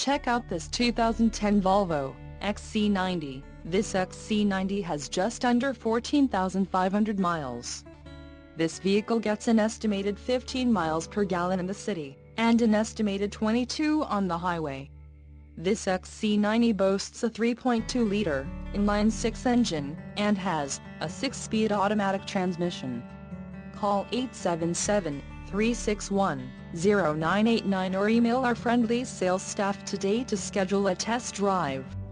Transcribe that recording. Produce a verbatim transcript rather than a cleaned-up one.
Check out this two thousand ten Volvo X C ninety. This X C ninety has just under fourteen thousand five hundred miles. This vehicle gets an estimated fifteen miles per gallon in the city, and an estimated twenty-two on the highway. This X C ninety boasts a three point two liter, inline-six engine, and has a six-speed automatic transmission. Call eight seven seven, three six one, zero nine eight nine or email our friendly sales staff today to schedule a test drive.